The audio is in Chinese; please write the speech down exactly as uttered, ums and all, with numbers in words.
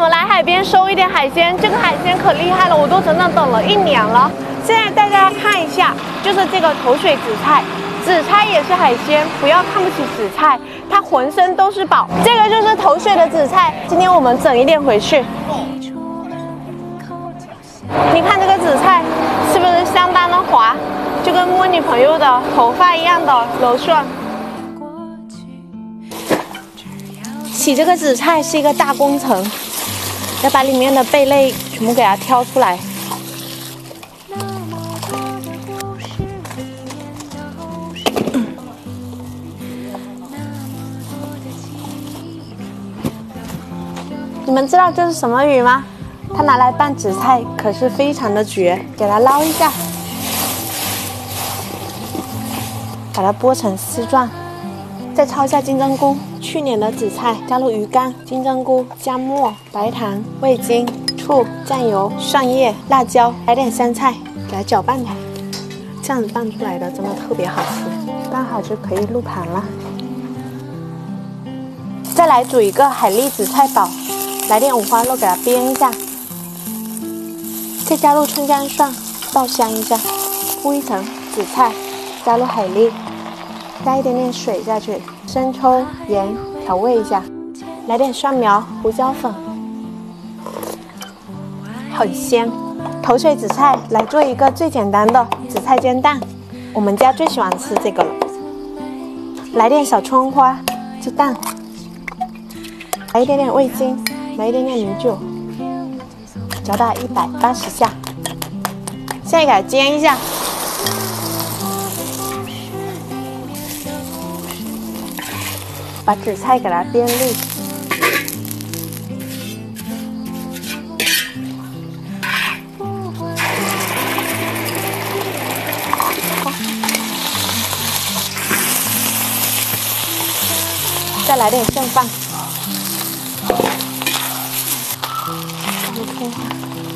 们来海边收一点海鲜，这个海鲜可厉害了，我都整整等了一年了。现在带大家看一下，就是这个头水紫菜。 紫菜也是海鲜，不要看不起紫菜，它浑身都是宝。这个就是头水的紫菜，今天我们整一点回去。你看这个紫菜是不是相当的滑，就跟摸女朋友的头发一样的柔顺。洗这个紫菜是一个大工程，要把里面的贝类全部给它挑出来。 你们知道这是什么鱼吗？它拿来拌紫菜可是非常的绝，给它捞一下，把它剥成丝状，再焯一下金针菇。去年的紫菜加入鱼干、金针菇、姜末、白糖、味精、醋、酱油、蒜叶、辣椒，来点香菜，给它搅拌它。这样子拌出来的真的特别好吃，拌好就可以入盘了。再来煮一个海蛎紫菜煲。 来点五花肉给它煸一下，再加入葱姜蒜爆香一下，铺一层紫菜，加入海蛎，加一点点水下去，生抽、盐调味一下，来点蒜苗、胡椒粉，很鲜。头水紫菜来做一个最简单的紫菜煎蛋，我们家最喜欢吃这个了。来点小葱花，鸡蛋，来一点点味精。 来一点点米酒，搅打一百八十下，现在给它煎一下。把紫菜给它煸绿。再来点剩饭。